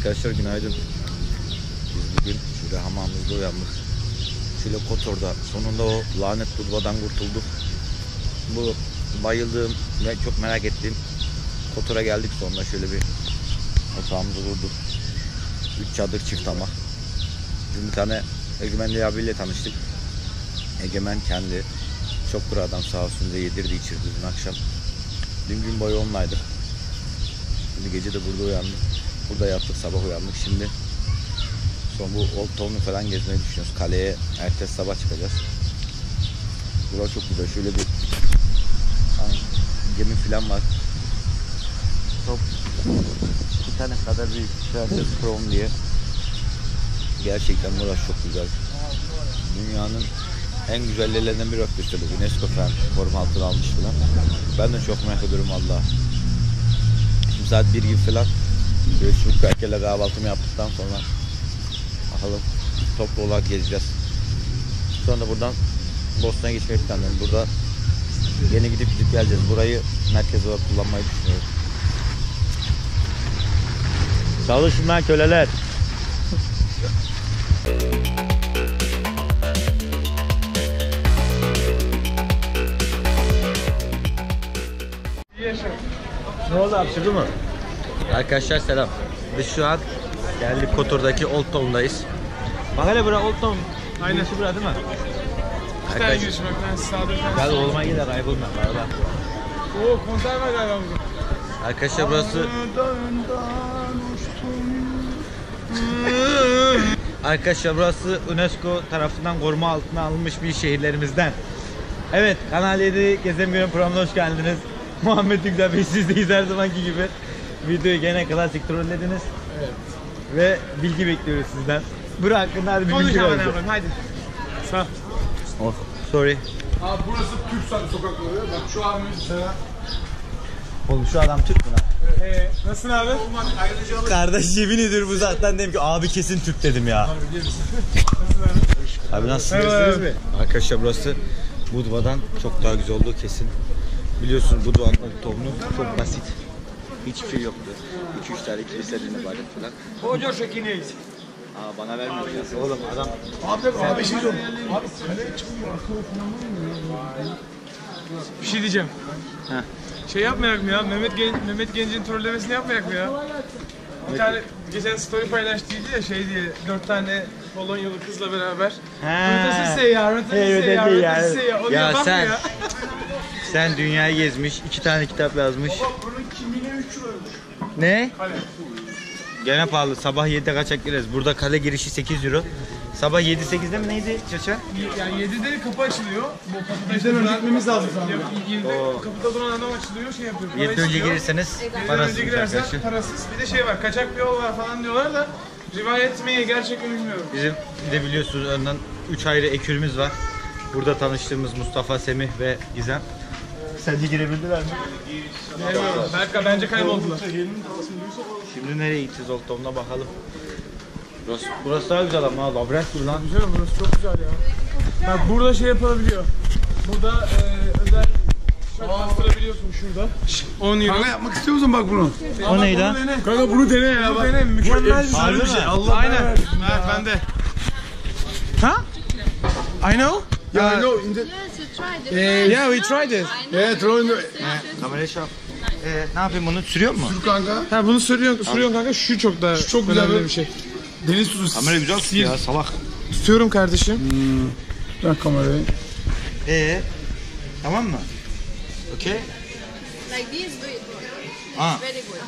Arkadaşlar günaydın. Biz bugün şöyle hamamımızda uyandık. Şöyle Kotor'da sonunda o lanet Budva'dan kurtulduk. Bu bayıldığım ve çok merak ettiğim Kotor'a geldik sonra şöyle bir otağımızı kurduk. 3 çadır çift ama. Dün bir tane Egemen abiyle tanıştık. Egemen kendi çok bir adam, sağ olsun bize yedirdi içirdi dün akşam. Dün gün boyu onlaydık. Şimdi gece de burada uyandık. Burada yattık, sabah uyandık. Şimdi son bu Old Town'u falan gezmeyi düşünüyoruz. Kaleye ertesi sabah çıkacağız. Burası çok güzel. Şöyle bir gemi falan var. Çok bir tane kadar büyük. Princess Crown diye. Gerçekten burası çok güzel. Dünyanın en güzel yerlerinden biri örtmüştür. UNESCO falan koruma altına almış falan. Ben de çok merak ediyorum valla. Şimdi saat 1 gibi falan. Böyle çubuk erkeğiyle kahvaltımı yaptıktan sonra bakalım toplu olarak gezeceğiz. Sonra buradan Bosna'ya geçmeyi planlıyorum. Burada yeni gidip geleceğiz. Burayı merkez olarak kullanmayı düşünüyoruz. Çalışın lan köleler. Ne oldu, hapşırdı mı? Arkadaşlar selam. Biz şu an geldik Kotor'daki Old Town'dayız. Bak hele bura Old Town. Aynen. Şu bura değil mi? İki tane giriş var. Ben sağda bir tane. Gel olma gider, kaybolma. Oo, konser var galiba bugün. Arkadaşlar burası... Arkadaşlar burası UNESCO tarafından koruma altına alınmış bir şehirlerimizden. Evet, Kanal 7 Gezem Görün programına hoş geldiniz. Muhammed Yüksel Bey, sizdeyiz her zamanki gibi. Videoyu gene klasik trollediniz. Evet. Ve bilgi bekliyoruz sizden. Bura hakkında hadi bir bilgi verin. Hadi. Sağ. Oh, sorry. Abi burası Türk sokakları. Bak şu abimiz sana. Oğlum şu adam Türk mü lan? Nasılsın abi? Kardeş yemin ediyorum bu zaten dedim ki abi kesin Türk dedim ya. Abi nasılsınız? Arkadaşlar burası Budva'dan çok daha güzel olduğu kesin. Biliyorsunuz Budva'nın tohumunu çok basit. Hiçbir şey yoktu. 2-3 tane kiliselerin ibadet falan. Hoca şekineyiz. Aa bana vermiyor ya. Oğlum adam. Abi şey yok. Abi kaleye çıkmıyor. Bir şey diyeceğim. Heh. Şey yapmayak mı ya? Mehmet Genc'in trollemesini yapmayak mı ya? Bir tane geçen story paylaştıydı ya şey diye 4 tane Polonyalı kızla beraber. Rıhtası seyyar. Onu ya yapak sen, mı ya? sen dünyayı gezmiş, 2 tane kitap yazmış. Baba bunun kimliğine 3 euroymuş. Ne? Kale. Gene pahalı. Sabah 7'de kaçak gireriz. Burada kale girişi 8 euro. Sabah 7-8'de mi neydi Çaça? Yani 7'de kapı açılıyor. Bu kapıda Bizden önce gitmemiz lazım sanırım. 7'de kapıda duran adam açılıyor, şey yapıyor. 7'de önce girirseniz 7'den parasız önce girersen arkadaşlar. parasız. Bir de şey var, kaçak bir yol var falan diyorlar da rivayet mi gerçekten bilmiyorum. Bizim bir de biliyorsunuz önden 3 ayrı ekürümüz var. Burada tanıştığımız Mustafa, Semih ve Gizem. Sence girebildiler mi? Bilmiyorum. Bence kayboldular. Şimdi nereye gideceğiz Old Town'da bakalım. Burası daha güzel ama labirent gibi lan. Güzel, burası çok güzel ya. Bak burada şey yapılabiliyor. Burada özel şart bastırabiliyorsun şurada. 10 euro. Kanka yapmak istiyor musun bak bunu? O neydi lan? Kanka bunu dene ya. Bu dene, mükemmel bir şey. Allah Aynen. Evet, bende. Ha? I know. Ya no. Yes, you tried it. Yeah, we tried it. Evet Troy'un Kamerayı şu an. Ne yapayım bunu sürüyor mu? kanka. Ha bunu sürüyorsun kanka, şu çok daha Çok güzel önemli bir şey. Deniz tuzu. Kamera güzel tutuyor ya salak. Tutuyorum kardeşim. Bırak kamerayı. Tamam mı? Okay. Like this, do it. Ah. Very good.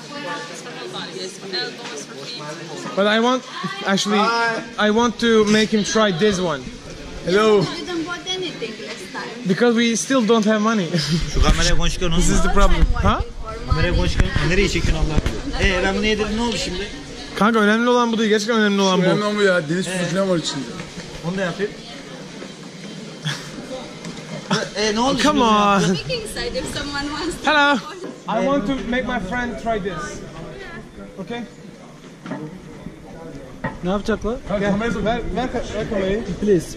But I want, actually, I want to make him try this one. Hello. You didn't bought anything last time. Because we still don't have money. Şu kameraya konuşurken This is unutma. the problem. Ha? For Kameraya money. konuşurken nereye çekiyorsun Allah bilir. Ben bunu yedirdim ne oldu şimdi? Kanka önemli olan bu değil. Gerçekten önemli olan bu. Önemli ama ya. Deniz tuzu falan var içinde. Onu da yapayım. Ne oldu Come şimdi? on. Look inside if someone wants to. Hello. I want to make my friend try this. Okay? Ne yapacaklar? Gel. Ver kamerayı. Please.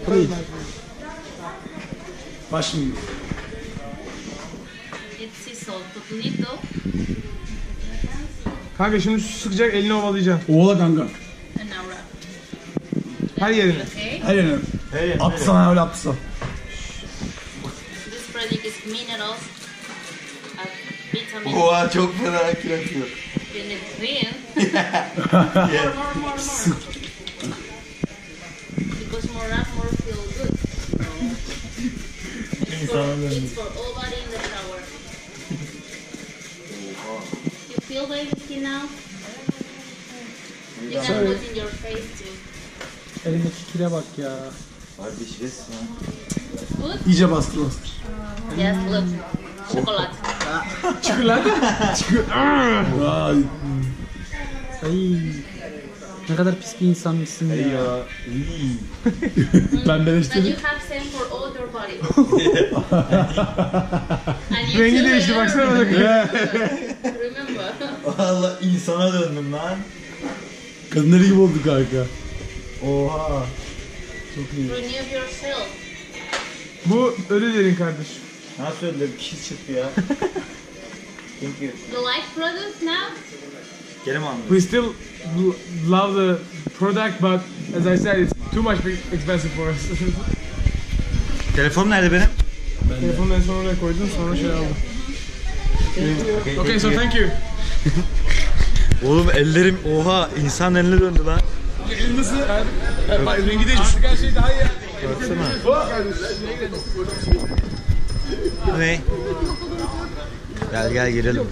Bak şimdi. It's sea salt, bonito. Kanka şimdi su sıkacak, elini ovalayacaksın. Oğla kanka. And now wrap. Her yerini. Okay. Her yerine. Attı sana öyle attı sana. This product is minerals, vitamins. Oha çok fena akil atıyor. You need green. Because more wrap, more feel good. It's for all body in the shower. You feel baby skin now? You can put in your face too. Elindeki kire bak ya. Kardeş resmen. Good? İyice bastır bastır. Yes, look. Chocolate. Vay. Ay. Ne kadar pis bir insanmışsın ya. Ben And beleştirdim. you have same for all your body. And you Rengi too, değişti yeah? baksana bak. Remember. Valla insana döndüm lan. Kadınları gibi oldu kanka. Oha. Renew yourself. Bu ölü derin kardeş. Nasıl öyle bir şey çıktı ya? Thank you. You like product now? Geri mi aldın? We still love the product, but as I said, it's too much expensive for us. Telefon nerede benim? Telefonu en son oraya koydun, sonra şey aldım. Okay, so thank you. Oğlum ellerim oha insan eline döndü lan. Elin nasıl? Bak rengi değişmiş. Her şey daha iyi. Baksana. Ne? Gel girelim.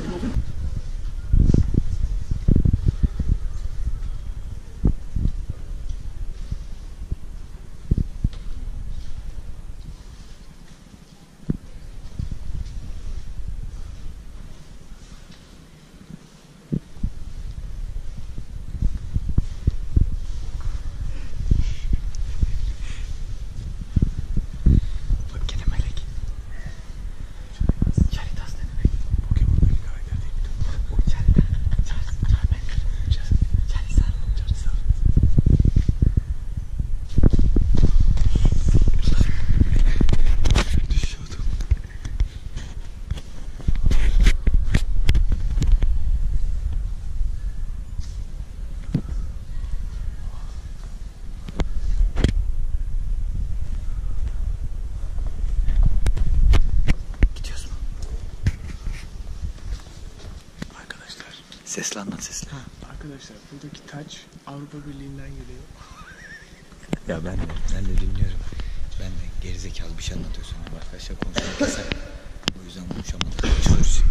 Seslen lan seslen. Arkadaşlar buradaki taç Avrupa Birliği'nden geliyor. Ya ben de dinliyorum. Ben de gerizekalı bir şey anlatıyorsun ama arkadaşlar konuşmak yasak. O yüzden konuşamadık. Çıkıyoruz.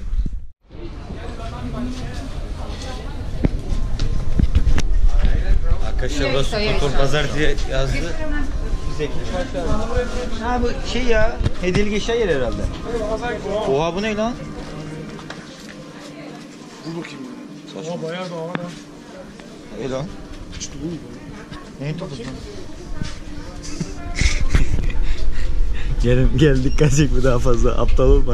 Arkadaşlar burası Kotor Pazar diye yazdı. Biz ekledik. Ha bu şey ya, hediyelik eşya yeri herhalde. Oha bu ne lan? Dur bakayım. Oha bayağı da hava da. Ne lan? Neyin topu lan? Gel dikkat çekme daha fazla aptal olma.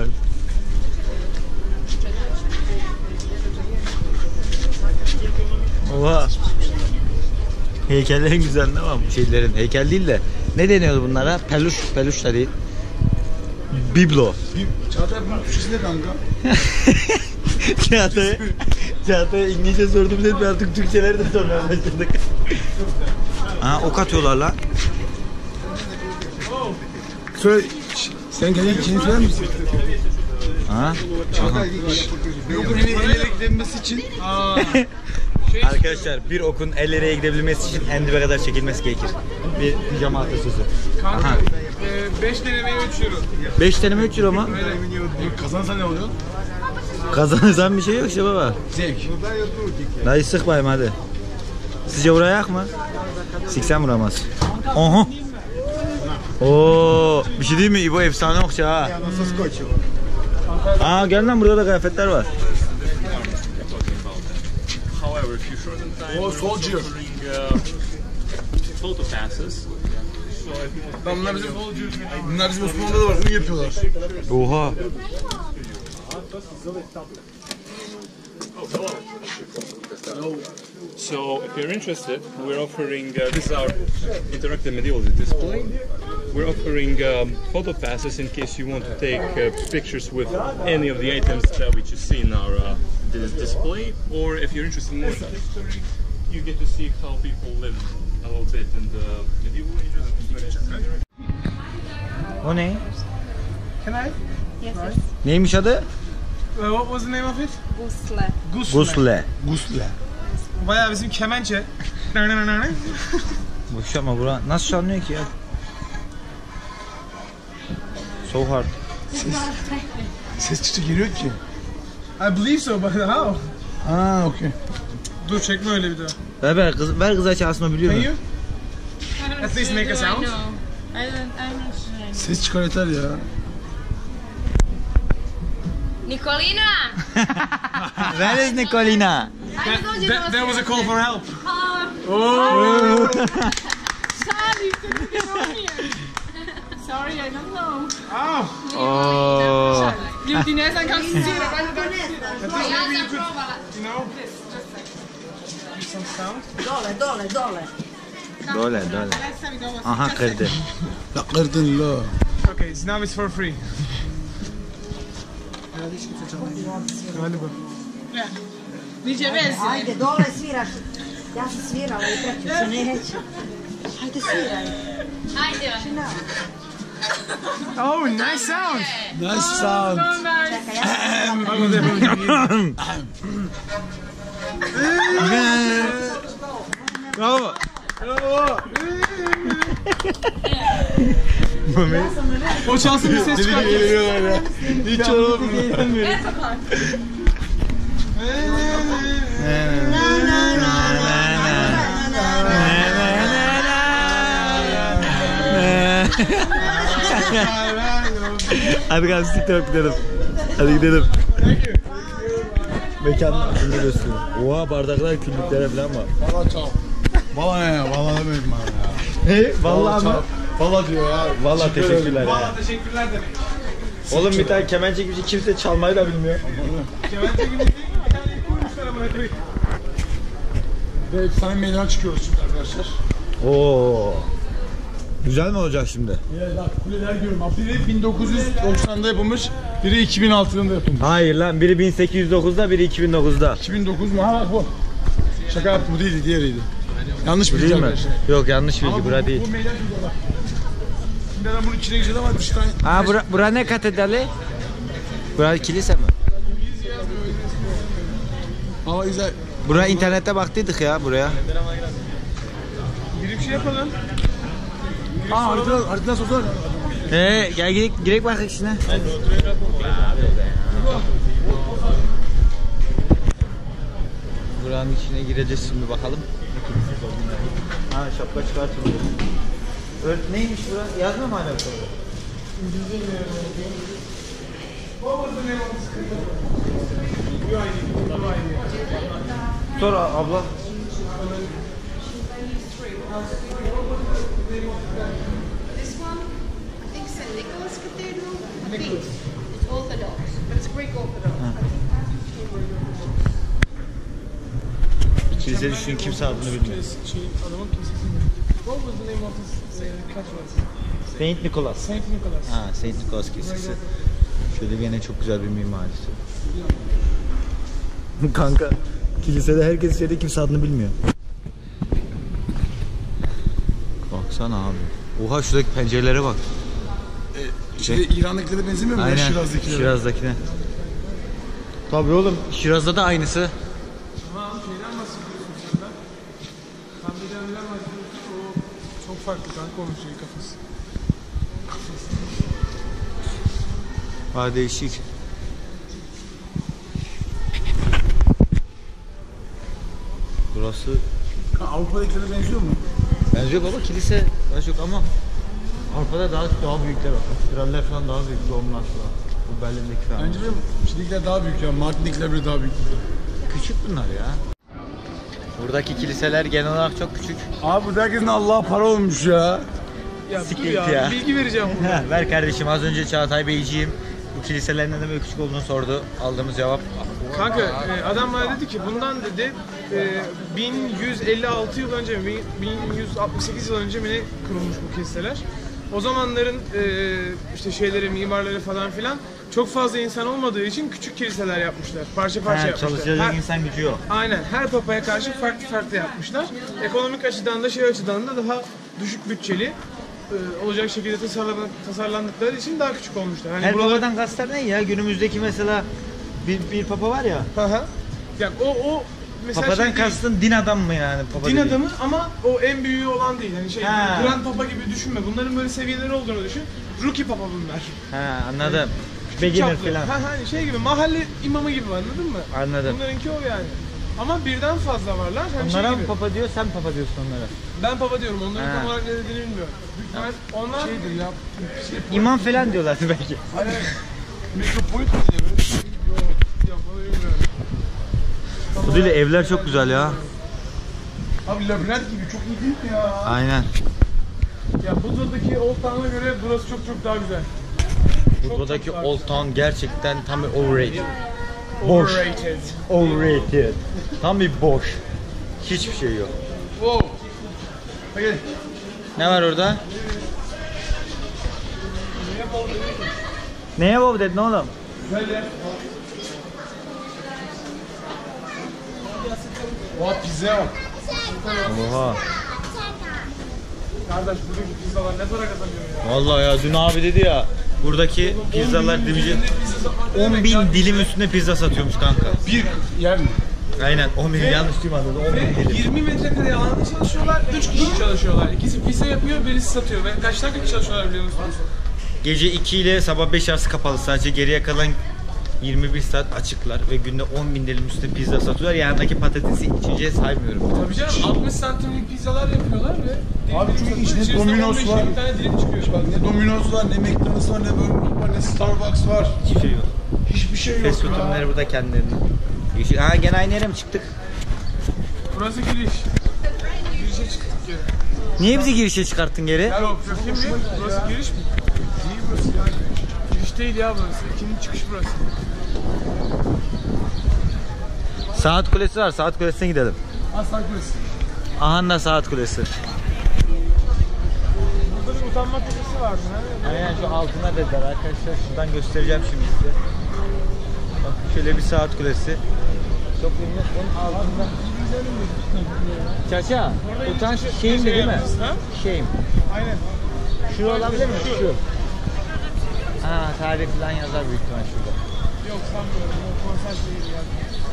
Oha. Heykellerin güzel ne var şeylerin heykel değil de ne deniyordu bunlara? Peluş da değil. Biblo. Çağatay bunun Türkçesi ne kanka? Çağatay'a İngilizce sorduğumuz etme artık Türkçeleri de sormaya başladık. Ha ok atıyorlar lan. Söyle. Sen kendi içini söyler misin? Ha? Çağatay bir okun elle gidebilmesi için. Arkadaşlar bir okun ellere gidebilmesi için endübe kadar çekilmesi gerekir. Bir pijama atasözü. Kanka Aha. 5 denemeye 3 euro. 5 deneme 3 euro mu? Kazanırsa ne oluyor? Kazanırsan bir şey yok işte baba. Zevk. Dayı sık bayım hadi. Sizce vurayak mı? Siksen vuramaz. Oha. Oo, bir şey değil mi? İbo efsane okçu ha. Aa gel lan burada da kıyafetler var. However, if you shorten time, Oh, soldier. photo passes. Bunlar bizim Osmanlı'da da var. Bunu yapıyorlar. Oha. So, if you're interested, we're offering. This is our interactive medieval display. We're offering photo passes in case you want to take pictures with any of the items that we just see in our the display, or if you're interested in more history, you get to see how people lived a little bit in the medieval ages. O ne? Can I? Yes, yes. Neymiş adı? What was the name of it? Gusle. Gusle. Gusle. Bayağı bizim kemençe. Boş ama bura nasıl çalınıyor ki ya? So hard. Ses çıtı geliyor ki. I believe so, but how? Ha okey. Dur çekme öyle bir daha. Ver kıza çalsın o biliyor Can mu? you? At least make a sound. I'm not sure. Ses çıkar yeter ya. Nicolina! Where is Nicolina? That was a call for help. Oh. Sorry, I don't know. Oh. Oh. At least maybe you could, you know, do some sound. Dole. Aha kırdı. Ya kırdın la. Okay, so now it's for free. Hadi bu. Ajde, dole sviraš. Ja sam svirala i treću se neće. Ajde, sviraj. Ajde. Oh, nice sound. Nice sound. Čekaj, ja sam Bravo. O çalsın bir ses çıkar. Hiç olamıyor. Hadi gel TikTok gidelim. Hadi gidelim. Mekan şimdi gösteriyor. Oha bardaklar küllüklere falan var. Valla çal. Valla ne ya? Valla demedim ben ya. He? Vallahi mı? Valla diyor ya. Vallahi teşekkürler ya. Valla teşekkürler demek. Oğlum bir tane kemençe gibi kimse çalmayı da bilmiyor. Kemençe gibi değil, bir tane kurmuşlar amına koyayım. Ve efsane meydana çıkıyoruz şimdi arkadaşlar. Oo. Güzel mi olacak şimdi? Evet bak kuleler diyorum. Biri 1990'da yapılmış, biri 2006'da yapılmış. Hayır lan biri 1809'da biri 2009'da. 2009 mu? Ha bak bu. Şaka yaptım, bu değildi, diğeriydi. Yanlış Değil bilgi mi? arkadaşlar. Yok yanlış bilgi bura değil. Bu meydan şurada bak. Şimdi adam bunun içine gireceğiz ama bir tane... Ha bura ne katedrali? Bura kilise mi? Ama güzel. Buraya internette baktıydık ya buraya. Girip şey yapalım. Aa haritadan sorsana. Gel girek bak içine. Buranın içine gireceğiz şimdi bakalım. Ha şapka çıkartılıyor. Neymiş bura? Yazmıyor mu hala burada? Sor abla. This one, I think St. Nicholas Cathedral. I think it's Orthodox, but it's Greek Orthodox. Kilise düşün kimse adını bilmiyor. Adamın kilisesi mi? What was the name of this cathedral? Saint Nicholas. Saint Nicholas. Ha, Saint Nicholas Kilisesi. Şöyle gene çok güzel bir mimarisi. Kanka, kilisede herkes şeyde kimse adını bilmiyor. Baksana abi. Oha şuradaki pencerelere bak. İran'dakilere benzemiyor mu? Aynen. Şiraz'dakilere. Şiraz'dakine. Tabii oğlum, Şiraz'da da aynısı. Tamam, şeyden bahsediyorsun sen. Kandillerden bahsediyorsun. O çok farklı kanka onun şeyi kafası. Ha değişik. Burası Avrupa'dakilere benziyor mu? benziyor baba kilise daha çok ama Avrupa'da daha büyükler var. Katedraller falan daha büyük, domlar falan. Bu Berlin'deki falan. Bence benim şimdikiler daha büyük ya. Mardin'dekiler bile daha büyük. Küçük bunlar ya. Buradaki kiliseler genel olarak çok küçük. Abi burada herkesin Allah para olmuş ya. Ya dur Siktir ya, ya. bilgi vereceğim burada. Ver kardeşim az önce Çağatay Beyciğim bu kiliselerin neden böyle küçük olduğunu sordu. Aldığımız cevap. Kanka adam bana dedi ki bundan dedi 1156 yıl önce mi 1168 yıl önce mi ne kurulmuş bu kiliseler. o zamanların işte şeyleri, mimarları falan filan çok fazla insan olmadığı için küçük kiliseler yapmışlar. Parça parça yapmışlar. Çalışacak insan gücü yok. Aynen. Her papaya karşı farklı farklı yapmışlar. Ekonomik açıdan da şey açıdan da daha düşük bütçeli olacak şekilde tasarlandıkları için daha küçük olmuşlar. Hani Her babadan kastlar ne ya? Günümüzdeki mesela bir papa var ya. Hı. Yani o mesela Papadan şey değil, kastın din adam mı yani? Papa din dediğin? adamı ama o en büyüğü olan değil. Yani şey Ha. Grand Papa gibi düşünme. Bunların böyle seviyeleri olduğunu düşün. Rookie Papa bunlar. Ha, anladım. Beginner Çaplı. falan. Hani şey gibi mahalle imamı gibi, anladın mı? Anladım. Bunlarınki o yani. Ama birden fazla varlar. Hani Onlara şey mı gibi. papa diyor, sen papa diyorsun onlara. Ben papa diyorum. Onların Ha. tam olarak ne dediğini bilmiyorum. Büyük ihtimal onlar şeydir ya. İmam falan diyorlar belki. Hayır. Metropolit mi diye böyle? Yok onu bilmiyorum. Bu değil, evler çok güzel ya. Abi labirent gibi çok iyi değil mi ya? Aynen. Ya Budva'daki Old Town'a göre burası çok çok daha güzel. Buradaki Old Town gerçekten tam bir overrated. Boş. Overrated. Overrated. Tam bir boş. Hiçbir şey yok. Wow. Hadi. Ne var orada? Neye wow dedin oğlum? Böyle. Oha pizza yok. Oha. Kardeş buradaki pizzalar ne para kazanıyor ya? Vallahi ya dün abi dedi ya, buradaki pizzalar dilimci 10.000 dilim üstünde pizza satıyormuş kanka. Bir yer mi? Aynen 10.000 yanlış duymadın, 10.000 dilim. 20 metrekare alanda çalışıyorlar, 3 kişi çalışıyorlar. İkisi pizza yapıyor, birisi satıyor. Ve kaç dakika çalışıyorlar biliyor musunuz? Gece 2 ile sabah 5 arası kapalı, sadece geriye kalan 21 saat açıklar ve günde 10.000 dilim üstünde pizza satıyorlar. Yanındaki patatesi içeceğe saymıyorum. Tabii canım 60 santimlik pizzalar yapıyorlar ve Abi çünkü satıyor. içinde İçerisinde Domino's 15-20 var. tane dilim çıkıyor. Bak ne Domino's var, ne McDonald's var, ne Burger var, ne Starbucks var. Hiçbir şey yok. Hiçbir şey yok Fast food ya. ürünleri burada kendilerini. Ha gene aynı yere mi çıktık? Burası giriş. Girişe çıktık geri. Niye bizi girişe çıkarttın geri? Gel o bakayım bir. Burası giriş mi? Değil burası ya. Giriş değil ya burası. İkinci çıkış burası. Saat kulesi var, saat kulesine gidelim. Aslan Kulesi. Aha da saat kulesi. Burada bir utanma köşesi vardı. Aynen şu altına dediler arkadaşlar. Şuradan göstereceğim şimdi size. Bak şöyle bir saat kulesi. Çok ünlü. Onun altında. Çaça, utanç şeyim de değil mi? Ha? Şeyim. Aynen. Şu olabilir mi? Şu. Ha, tarih falan yazar büyük ihtimal şurada. Yok sanmıyorum. O konser şeyi ya.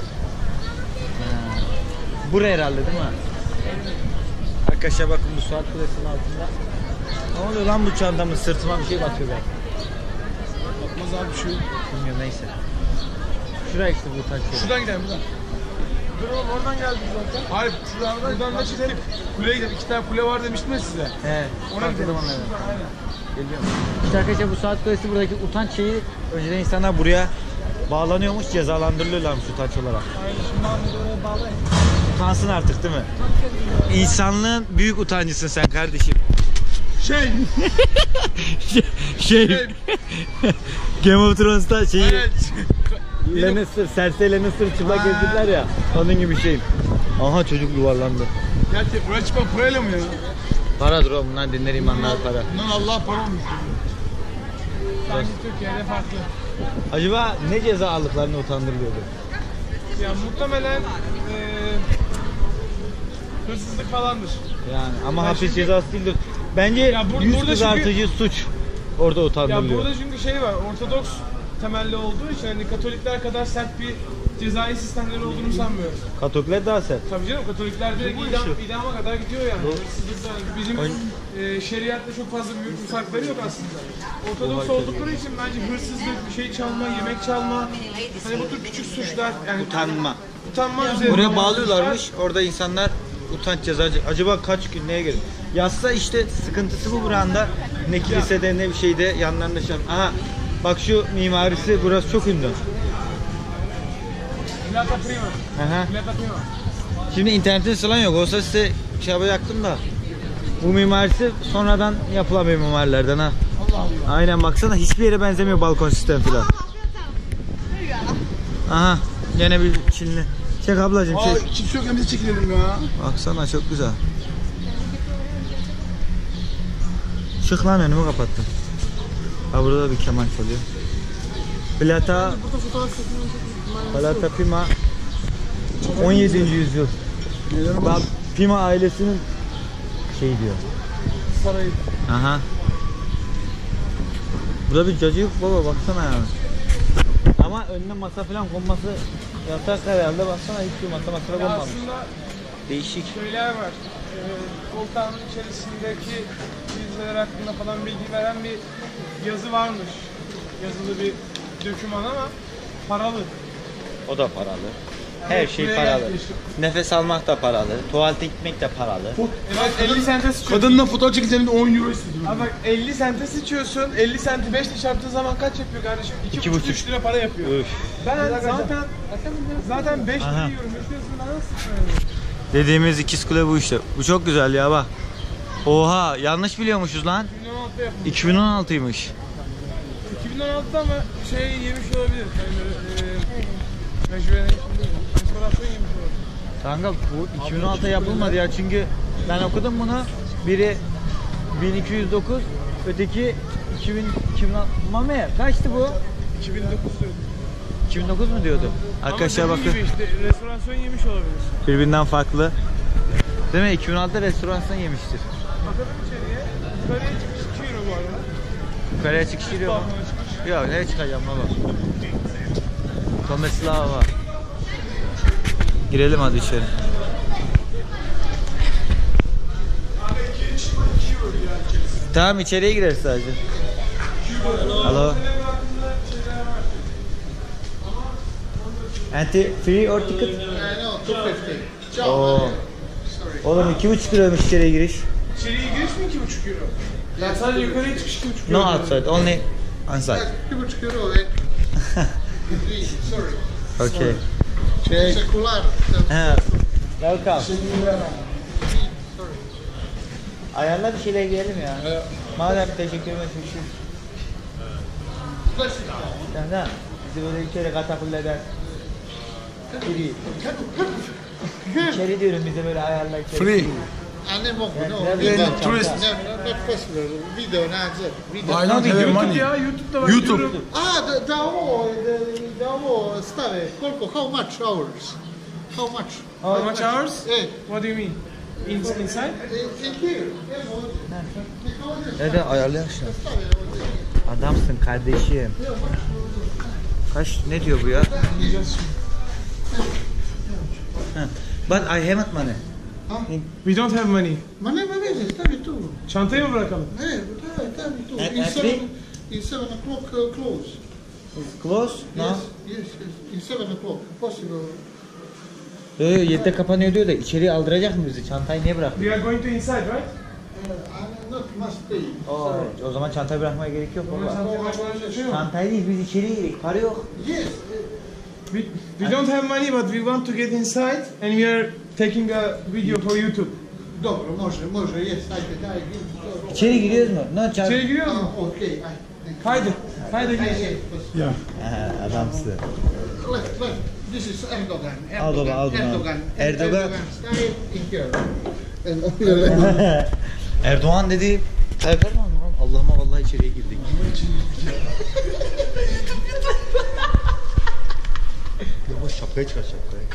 Bura herhalde değil mi? Arkadaşlar bakın bu saat kulesinin altında. Ne oluyor lan bu çantamın, sırtıma bir şey batıyor ben. Bakmaz abi bir şey yok. Bilmiyorum, neyse. Şuraya işte bu utanç yeri. Şuradan gidelim buradan. Dur oğlum oradan geldik zaten. Hayır buradan da çıktık. Kuleye gidelim. 2 tane kule var demiştim ya size. He, Ona gidelim. Aynen. geliyorum. İşte arkadaşlar bu saat kulesi buradaki utanç şeyi, önceden insanlar buraya bağlanıyormuş, cezalandırılıyorlarmış utanç olarak. Aynen. Şimdi Mahmut'u oraya bağlayın. Utansın artık değil mi? İnsanlığın büyük utancısın sen kardeşim. Şey Game of Thrones'ta şeyi Lannister, Cersei Lannister çıplak gezdirdiler ya, onun gibi şeyim. Aha çocuk yuvarlandı. Ya buraya çıkmak parayla mı ya? Paradır o, bunlar dinler imanlar para. Bundan Allah para olmuş. Sanki Türkiye'de farklı. Acaba ne ceza aldıklarını utandırıyordu? Ya muhtemelen hırsızlık falandır. Yani ama Ben hapis şimdi- cezası değildir. Bence Ya yüz burada kızartıcı suç orada Ya utandırılıyor. burada çünkü şey var, Ortodoks temelli olduğu için hani Katolikler kadar sert bir cezai sistemleri olduğunu sanmıyorum. Katolikler daha sert. Tabii canım Katolikler direkt idama kadar gidiyor yani. Hırsızlıklar. Bizim şeriatta çok fazla büyük farkları yok aslında. Ortodoks oldukları için bence hırsızlık, bir şey çalma, yemek çalma, hani bu tür küçük suçlar yani utanma üzerine. Oraya bağlıyorlarmış. Orada insanlar utanç cezası. Acaba kaç gün neye göre? Yazsa işte sıkıntısı bu buranda. Ne kilisede ne bir şeyde yanlarında şey. Aha bak şu mimarisi, burası çok ünlü. Plata prima. Aha. Plata prima. Şimdi internetin falan yok. Olsa size şey yapacaktım da. Bu mimarisi sonradan yapılan bir mimarilerden ha. Aynen baksana, hiçbir yere benzemiyor balkon sistemi falan. Aha gene bir Çinli. Çek ablacığım Aa çek. kimse yok, bize çekilelim ya. Baksana çok güzel. Çık lan önümü kapattım. Ha burada da bir keman çalıyor. Plata Pima 17. yüzyıl. Bak Pima ailesinin şey diyor. Sarayı. Aha. Burada bir cacık baba baksana ya. Ama önüne masa falan konması yasak herhalde, baksana hiçbir masa konmamış. Aslında Değişik. şeyler var. Volkanın içerisindeki yüzdeler hakkında falan bilgi veren bir yazı varmış. Yazılı bir doküman ama paralı. O da paralı. Her şey Buraya paralı. yaklaşık. Nefes almak da paralı. Tuvalete gitmek de paralı. Evet 50 sente sıçıyorsun. Kadınla fotoğraf çekildiğinde 10 euro istedim. Abi bak 50 sente sıçıyorsun. 50 senti 5 ile çarptığı zaman kaç yapıyor kardeşim? 2,5-3 lira para yapıyor. Üf. Ben zaten 5 lira Aha. yiyorum. 5 lirasını bana nasıl sıçıyorum? Dediğimiz ikiz kule bu işte. Bu çok güzel ya bak. Oha yanlış biliyormuşuz lan. 2016'da yapılmış. 2016'ymış. 2016'da ama şey yemiş olabilir. Yani böyle restorasyon yemiş olabilir. Kanka bu 2016'da yapılmadı ya, çünkü ben okudum bunu. Biri 1209, öteki 2016. Mame kaçtı bu? 2009 diyordu. 2009 mu diyordu? Arkadaşlar Ama bakın. dediğim gibi işte restorasyon yemiş olabilir. Birbirinden farklı. Değil mi? 2016'da restorandan yemiştir. Bakalım içeriye. Yukarıya çıkış 2 euro bu arada. Yukarıya çıkış giriyor mu? Balkona çıkış. Yok, nereye çıkacağım baba? Tomeslava. Girelim hadi içeri. Tamam, içeriye gireriz sadece. Hello. Anti free or ticket? No, 250. Oo. Oğlum 2,5 liraymış içeriye giriş. İçeriye giriş mi 2,5 euro? Yani sadece yukarıya çıkış 2,5 euro. No outside, only inside. 2,5 euro ve sorry. Okay. Teşekkürler. Ha. Welcome. Ayarla bir şeyler giyelim ya. Madem teşekkür ederim. Tamam. Bizi böyle içeri katakulleden. Free. İçeri diyorum, bize böyle ayarla içeri. Free. Anne moku no. Yani Video. turist. No, not festival. Video nazır. Video. Why not have YouTube money? ya, YouTube'da bak. YouTube. Da ovo stave. Koliko? How much hours? How much? How much hours? Eh, What do you mean? Inside? in here. Nerede ayarlayalım şunu. Adamsın kardeşim. Kaç, ne diyor bu ya? But I haven't money. We don't have money. Mane veze, stavi tu. Çantayı mı bırakalım? Stavi tu. At In three? 7 o'clock close. Close? No. Yes. In 7 o'clock. Possible. 7'de kapanıyor diyor da içeriye aldıracak mı bizi? Çantayı niye bırak? We are going to inside, right? Not must pay. O zaman çantayı bırakmaya gerek yok baba. Çantayı bırakmaya çalışıyor mu? Çantayı değil, biz içeriye girelim. Para yok. Yes. We don't have money, but we want to get inside and we are taking a video for YouTube. Dobro, može, yes, ajde, daj, give. İçeri giriyoruz mu? No, İçeri giriyor mu? Okay, ajde. Haydi gir içeri. Adamsın. Left. This is Erdogan. Al baba, al bunu. Erdogan. Stay in here. And Erdoğan dedi. Tayyip Erdoğan mı? Allah'ıma vallahi içeriye girdik. Yavaş şapkaya çıkar, şapkaya.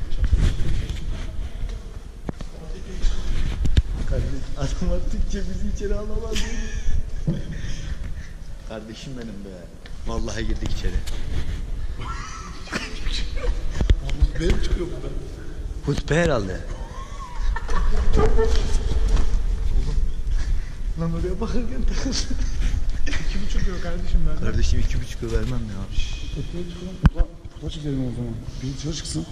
Adam attıkça bizi içeri alamaz. Kardeşim benim be. Vallahi girdik içeri. Benim çıkıyor buradan. Hutbe herhalde. Lan oraya bakarken takılsın. 2,5 euro kardeşim ben. Kardeşim 2,5 euro vermem ya. Fotoğraf çekelim o zaman. Bir dışarı çıksın.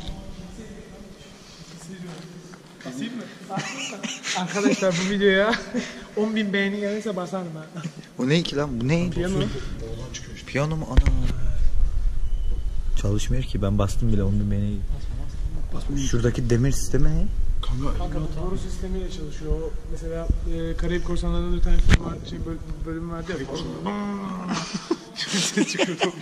Basayım mı? Arkadaşlar bu videoya 10.000 beğeni gelirse basarım ben. O ne ki lan? Bu ne? Piyano. Piyano mu? Ana. Çalışmıyor ki, ben bastım bile 10.000 beğeni. Şuradaki demir sistemi ne? Kanka boru sistemiyle çalışıyor. O mesela Karayip Korsanları'nda bir tane film var, bölüm vardı ya. Ses çıkıyor tabii.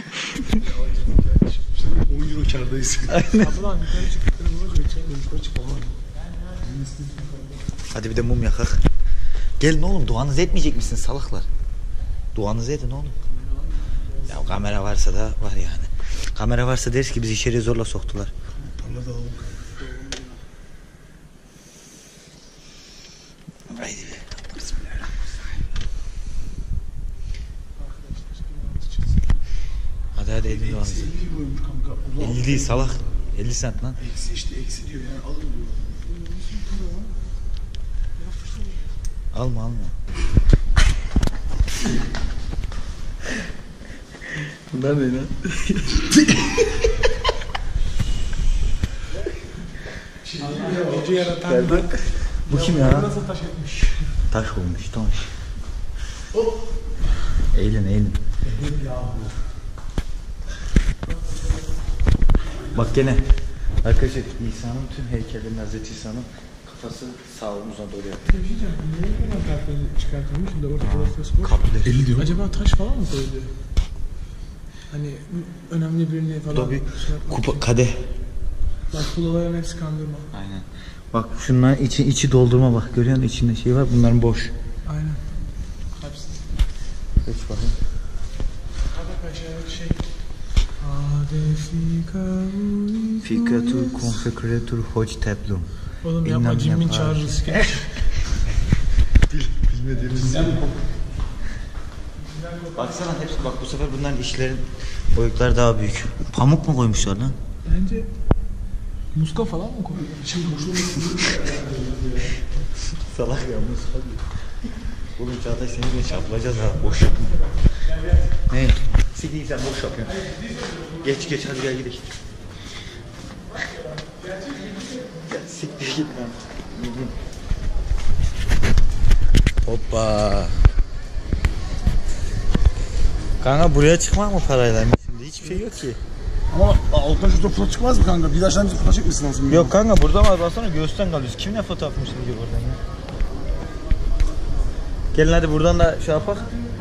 10 euro kârdayız. Kapıdan yukarı çıktıkları bulunca yukarı çıkalım. Hadi bir de mum yakak. Gelin oğlum, duanızı etmeyecek misiniz salaklar? Duanızı edin oğlum. Ya kamera varsa da var yani. Kamera varsa deriz ki bizi içeriye zorla soktular. Haydi be. Hadi hadi 50 duanızı. 50 değil salak. 50 cent lan. Eksi işte, eksi diyor yani, alın diyor. Alma alma. Bunlar ne lan? Gece yaratan Bu kim ya? nasıl taş etmiş? Taş olmuş taş. Eğlen eğlen. Bak gene. Arkadaşlar İsa'nın tüm heykellerinin, Hazreti İsa'nın kafası sağ omuzuna doğru yapıyor. Bir şey diyeceğim. Niye bu kadar kartları çıkartılmış? Şimdi ortada boş. Kapleri. 50 diyor. Acaba taş falan mı koydu? Hani önemli birini falan. Bu da bir şey yapmak kupa, için. kadeh. Bak pulaların hepsi kandırma. Aynen. Bak şunların içi doldurma bak. Görüyor musun? İçinde şey var. Bunların boş. Aynen. Hepsi. Geç bakayım. Arkadaşlar şey. Fikatur konfekretur hoc teplum. Oğlum yapma, İnnem Cimmin yapar. çağırır skeç. Baksana hepsi bak, bu sefer bunların işlerin boyutları daha büyük. Pamuk mu koymuşlar lan? Bence muska falan mı koyuyor? Salak ya muska. Oğlum Çağatay seni de çarpılacağız ha. Boş yapma. Ne? Siktir sen, boş yapıyorsun. Geç geç hadi gel gidelim. Gel siktir git lan. Hoppa. Kanka buraya çıkmak mı parayla? Şimdi hiçbir şey yok ki. Ama alttan şurada foto çıkmaz mı kanka? Bir daha foto çekmesi lazım. Yok kanka, burada var, baksana göğüsten kalıyoruz. Kimle foto atmışsın diyor oradan ya. Gelin hadi buradan da şey yapak.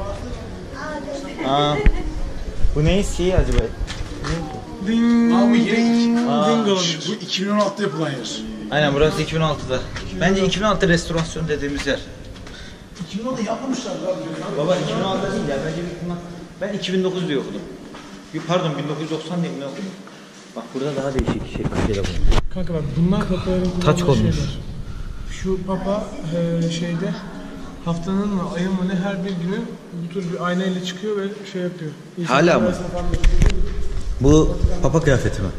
Aa. Bu neyin şeyi acaba? Aa, bu yeni olabilir. Bu 2016'da yapılan yer. Aynen, burası 2016'da. Bence 2016 restorasyon dediğimiz yer. 2016'da yapmamışlar abi. Baba 2016 değil ya, bence ben 2009 diye okudum. Pardon 1990 diye ne okudum? Bak burada daha değişik şeyler var. Kanka bak, bunlar papaların Taç kullandığı konmuş. şeyler. Şu papa şeyde haftanın mı ayın mı ne her bir günü bu tür bir aynayla çıkıyor ve şey yapıyor. Hala mı? Bu papa kıyafeti mi?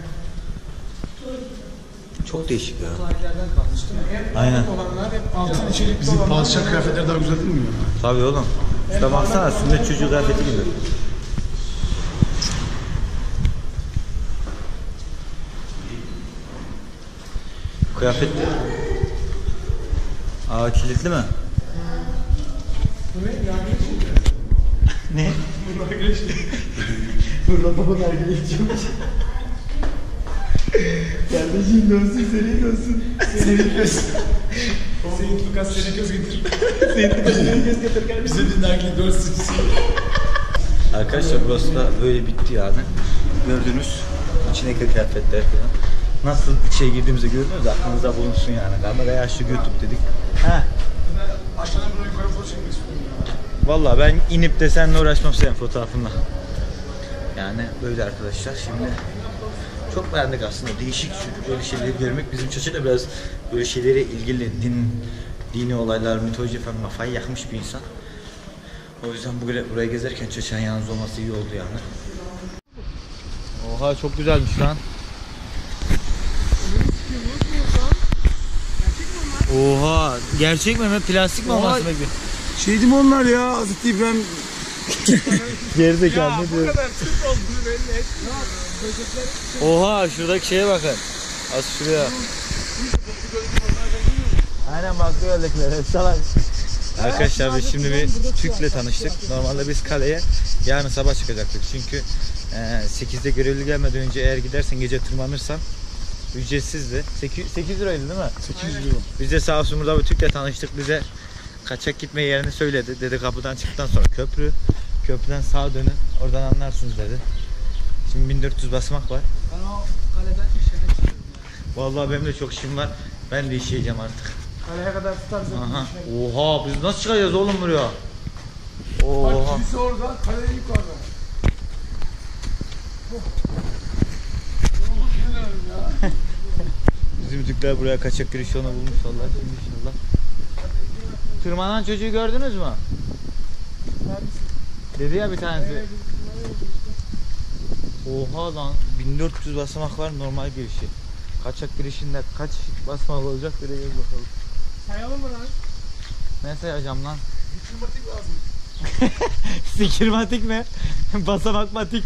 Çok değişik ya. Aynen. Olanlar hep altın içerikli Bizim olanlar. padişah kıyafetleri daha güzel değil mi ya? Tabii oğlum. İşte baksana, sünnet çocuğu kıyafeti gibi. Kıyafet... Aa, kilitli mi? Bu ne? Yani Ne? bunlar geçti. Burada babalar geçiyormuş. Kardeşim dönsün, seni dönsün. Seni dönsün. Seyit Lukas seni göz getir. Bize bir nakli 4 sıçısı. Arkadaşlar burası da böyle bitti yani. Gördünüz. İçindeki kıyafetler falan. Nasıl içeri girdiğimizi gördünüz, aklınıza bulunsun yani. Kamerayı açtı götürdük dedik. Heh. Aşağıdan buraya yukarı foto çekmek istiyorum. Vallahi ben inip de seninle uğraşmam senin fotoğrafınla. Yani böyle arkadaşlar, şimdi çok beğendik aslında. Değişik böyle şeyleri görmek bizim çocuğuyla biraz böyle şeylere ilgili, dini olaylar, mitoloji falan kafayı yakmış bir insan. O yüzden buraya gezerken çocuğun yalnız olması iyi oldu yani. Oha çok güzelmiş lan. Oha gerçek mi? Plastik mi olması gibi? Şeydi mi onlar ya? Hazreti İbrahim Gerizekalı ne diyor? kadar Türk olduğunu belli et. Oha şuradaki şeye bakın. Az şuraya. Aynen bak böyleklere salak. Arkadaşlar biz şimdi bir Türk'le tanıştık. Normalde biz kaleye yarın sabah çıkacaktık. Çünkü 8'de görevli gelmeden önce eğer gidersen gece tırmanırsan ücretsizdi. 8 liraydı değil mi? 800 lira. Biz de sağ olsun burada bir Türk'le tanıştık. Bize kaçak gitme yerini söyledi. Dedi kapıdan çıktıktan sonra köprü. Köprüden sağa dönün. Oradan anlarsınız dedi. Şimdi 1400 basmak var. Ben o kaleden işemek istiyorum. Vallahi benim de çok işim var. Ben de işeyeceğim artık. Kaleye kadar tutarsak. Aha. Oha biz nasıl çıkacağız oğlum buraya? Oha. Bak kilise orada, kale yukarıda. Bizim Türkler buraya kaçak giriş yolunu bulmuş Allah şimdi inşallah. Tırmanan çocuğu gördünüz mü? Dedi ya bir tanesi. Oha lan 1400 basamak var normal girişi. Kaçak girişinde kaç basamak olacak bir yıl bakalım. Sayalım mı lan? Ne sayacağım lan? Sikirmatik lazım. Sikirmatik mi? Basamakmatik.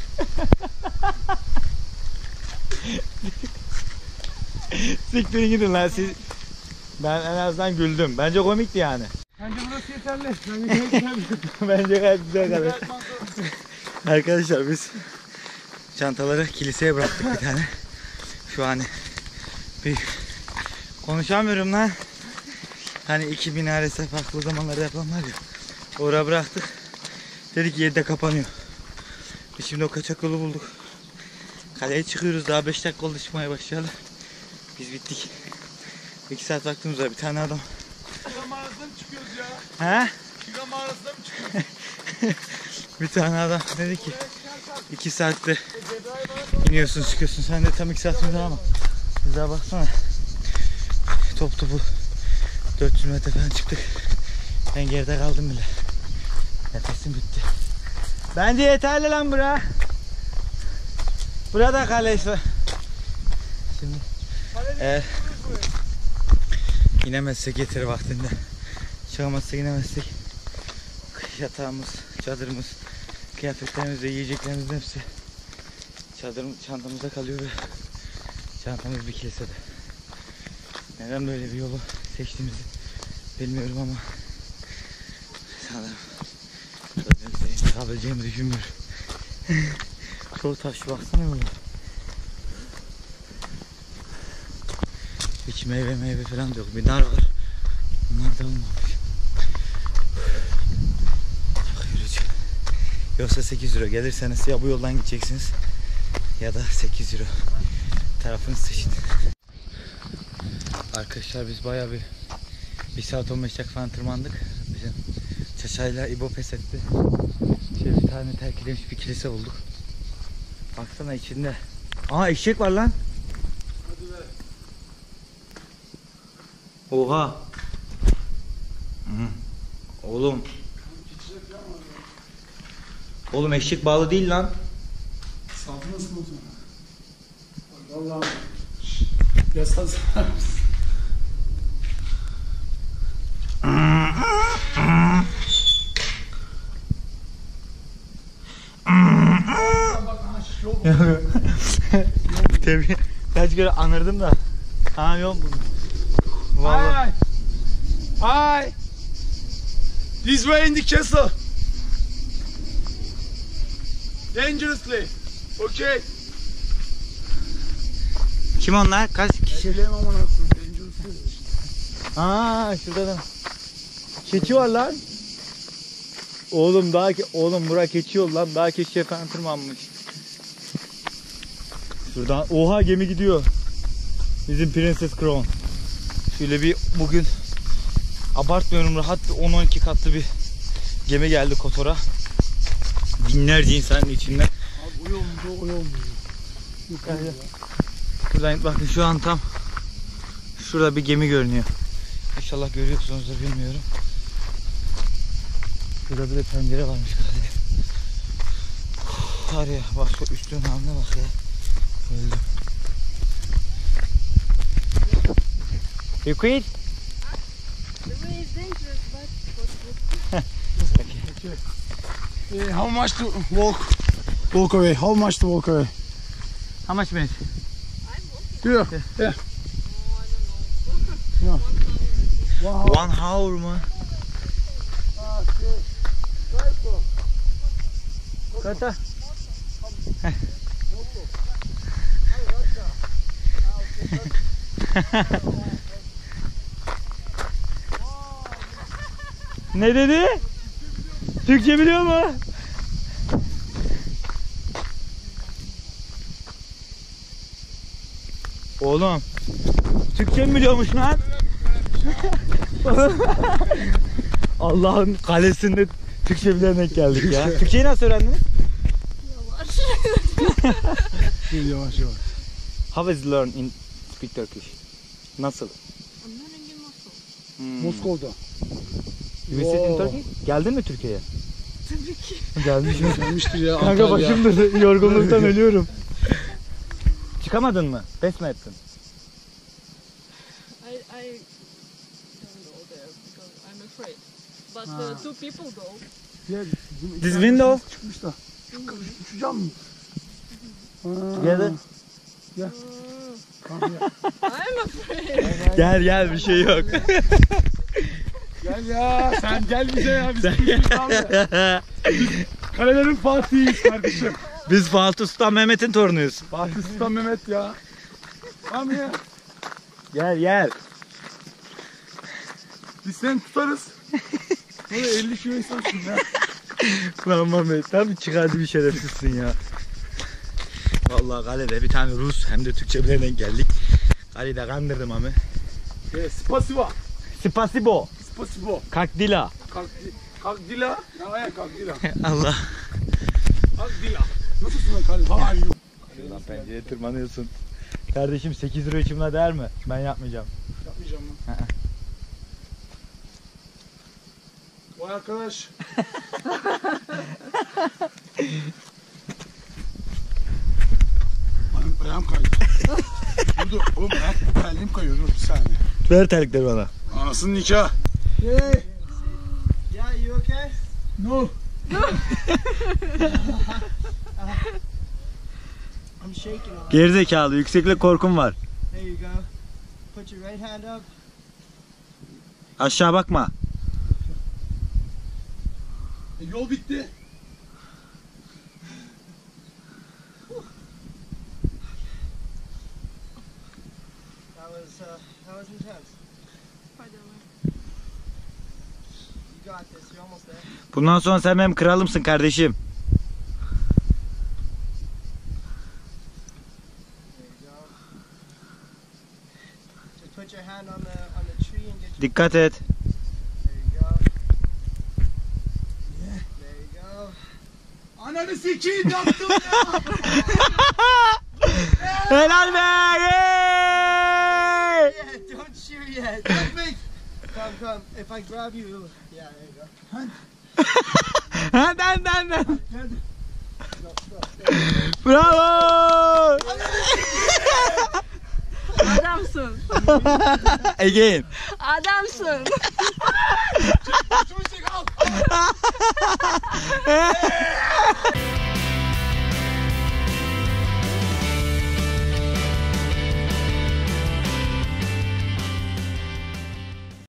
Siktirin gidin lan siz. Ben en azından güldüm. Bence komikti yani. Bence burası yeterli. Bence yeterli. Bence gayet güzel kalır. Arkadaşlar biz çantaları kiliseye bıraktık bir tane. Şu an bir konuşamıyorum lan. Hani 2000 arası farklı zamanlarda yapanlar ya. Oraya bıraktık. Dedik 7'de kapanıyor. Biz şimdi o kaçak yolu bulduk. Kaleye çıkıyoruz. Daha 5 dakika oldu çıkmaya başlayalım. Biz bittik. 2 saat vaktimiz var. Bir tane adam. Şiga mağarasına mı çıkıyoruz ya? He? Şiga mağarasına mı çıkıyoruz? Bir tane adam dedi ki 2 saatte iniyorsun çıkıyorsun. Sen de tam 2 saat sonra ama. Biz daha baksana. Top topu 400 metre falan çıktık. Ben geride kaldım bile. Nefesim bitti. Bence yeterli lan bura. Burada kalesi. Şimdi eğer inemezsek yeter vaktinde. Çıkamazsak inemezsek yatağımız, çadırımız, kıyafetlerimiz ve yiyeceklerimizin hepsi çantamızda kalıyor ve çantamız bir kilisede. Neden böyle bir yolu seçtiğimizi bilmiyorum ama sanırım çıkabileceğimi düşünmüyorum. Çok taşlı baksana yolu. Hiç meyve falan da yok. Bir nar var. Bunlar da olmamış. Çok yorucu. Yoksa 8 euro gelirseniz ya bu yoldan gideceksiniz ya da 8 euro tarafını seçin. Arkadaşlar biz bayağı bir saat 15 dakika falan tırmandık. Bizim Çaça'yla İbo pes etti. Şöyle bir tane terk edilmiş bir kilise bulduk. Baksana içinde. Aa eşek var lan. Oha. Hı. Oğlum. Oğlum eşek bağlı değil lan. Safı nasıl oldu? Vallahi. Yasal sarar mısın? Tabii. Kaç kere anırdım da. Ha yok bu. Vallahi. Hi! This way in the castle. Dangerously. Okay. Kim onlar? Kaç kişi? Bilmem ama nasıl. Dangerously. Aa şurada da. Keçi var lan. Oğlum bura keçi yol lan. Daha keçiye falan tırmanmış. Şuradan oha gemi gidiyor. Bizim Princess Crown. Şöyle bir bugün abartmıyorum rahat 10-12 katlı bir gemi geldi Kotor'a. Binlerce insanın içinde. Abi o yol mu? O yol mu? Yukarıda. Buradan bakın şu an tam şurada bir gemi görünüyor. İnşallah görüyorsunuzdur bilmiyorum. Şurada bir de pencere varmış galiba. Var ya bak şu üstün haline bak ya. Öldüm. You quit? The way is dangerous, but How much to walk away? How much to walk away? How much minutes? Yeah. Yeah. No. 1 hour mı? Kata. Ne dedi? Türkçe biliyor mu? Oğlum Türkçe mi biliyormuş lan? Allah'ın kalesinde Türkçe bilen denk geldik ya. Türkçeyi nasıl öğrendiniz? Yavaş yavaş. How is learn in speak Turkish? Nasıl? I'm learning in Moscow. Moskov'da. You visit in Turkey? Geldin mi Türkiye'ye? Tabii ki. Gelmiş mi? Gelmiştir ya. Kanka Antalya. başımdır. Yorgunluktan ölüyorum. Çıkamadın mı? Pes mi ettin? I don't go there because I'm afraid. But two people go. Gel, This window? çıkmış da. Uçacağım mı? Gel. Kanka ya. I'm afraid. Gel bir şey yok. Gel ya sen gel bize ya. Biz kalelerin Fatih'iyiz kardeşim. Biz Fatih Sultan Mehmet'in torunuyuz. Fatih Sultan Mehmet ya. Tamam ya. Gel. Biz seni tutarız. Böyle 50 kilo insansın ya. Lan Mehmet tam çıkardı bir şerefsizsin ya. Vallahi kalede bir tane Rus hem de Türkçe bilenen geldik. Kalede kandırdım abi. Spasiba. Spasibo. Spasibo. Kakdila. Kakdila. Ya kakdila. Allah. Kakdila. Nasılsın lan kardeşim? How are you? Lan pencereye tırmanıyorsun. Kardeşim 8 euro içimle değer mi? Ben yapmayacağım. Yapmayacağım lan. Vay arkadaş. Ayağım kaydı. Dur oğlum ayağım kayıyor dur bir saniye. Ver terlikleri bana. Anasının nikah. Yeah, you okay? No. I'm shaking. Gerizekalı yükseklik korkum var. There you go. Put your right hand up. Aşağı bakma. Yol bitti. That was intense. Quite a lot. You got this. You're almost there. Bundan sonra sen benim kralımsın kardeşim. There you go. Just put your hand on the tree and get your. Dikkat et. There you go. Yeah. There you go. Ananı sikeyim yaptım ya. Helal be! Yay! Yeah, don't shoot yet. Don't make. Come. If I grab you, yeah, there you go. Den. Go. Bravo! Adamsın. Again. Adamsın. Çocuk al.